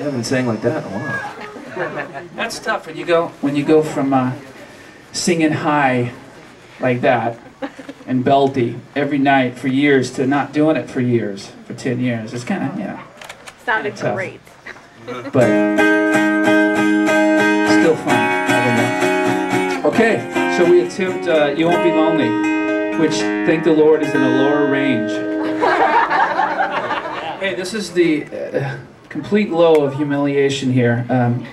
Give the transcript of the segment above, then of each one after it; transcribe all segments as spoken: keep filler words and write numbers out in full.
haven't been saying like that in a while. That's tough when you go when you go from uh, singing high like that and belty every night for years to not doing it for years, for ten years. It's kind of, you know, Sounded tough. great. But still fun. I don't know. Okay, so we attempt uh, You Won't Be Lonely, which, thank the Lord, is in a lower range. Hey, this is the uh, complete low of humiliation here. Um,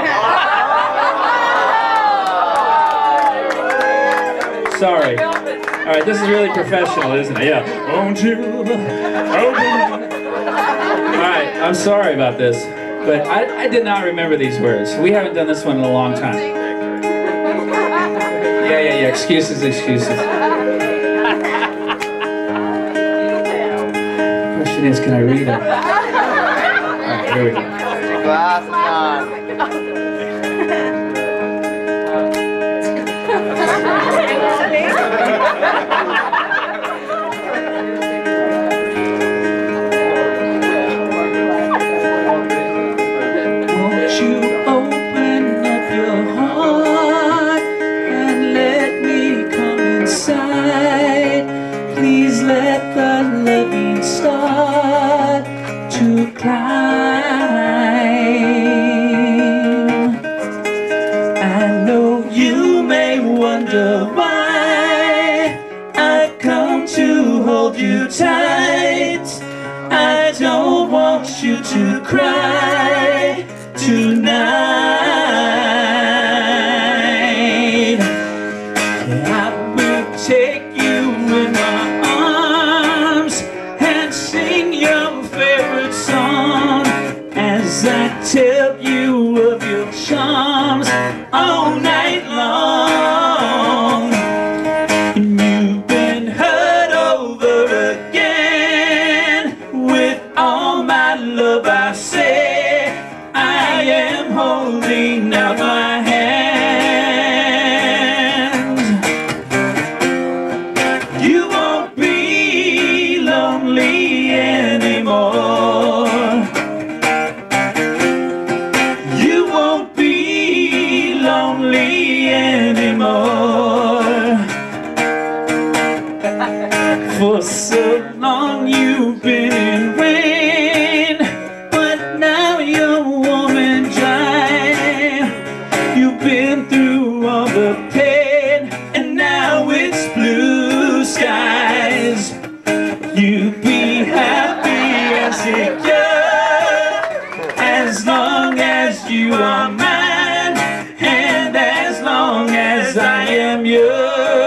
Sorry. All right, this is really professional, isn't it? Yeah. Won't you? All right, I'm sorry about this, but I, I did not remember these words. We haven't done this one in a long time. Yeah, yeah, yeah. Excuses, excuses. The question is, can I read it? All right, here we go. Glasses on. Won't you open up your heart and let me come inside? Please let the loving start to climb. I know you may wonder why I come to hold you tight. I don't want you to cry tonight. I will take you in my arms and sing your favorite song as I tell you of your charms all night long. And you've been hurt over again. With all my love I say, I am holding out my hand. You won't be lonely anymore. You won't be lonely anymore. For so long you've been in rain, but now you're warm and dry. You've been through all the pain, and now it's blue skies. You be happy and secure as long as you are mine, and as long as I am yours.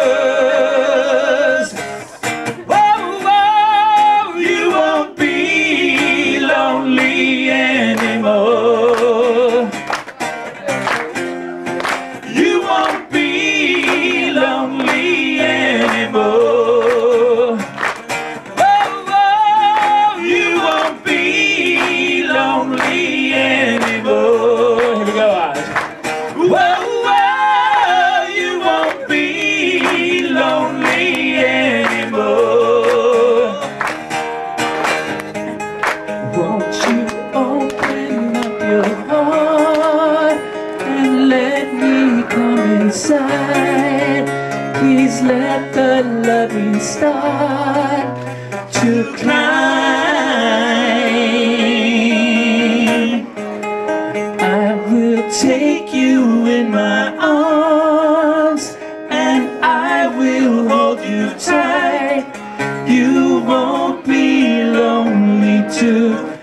Anymore. You won't be lonely anymore. Oh, oh, you won't be lonely anymore. Here we go, guys. Whoa, whoa, you won't be lonely anymore. Won't you open up your heart and let me come inside? Please let the loving start to climb. I will take you in my arms and I will hold you tight. You won't be lonely too.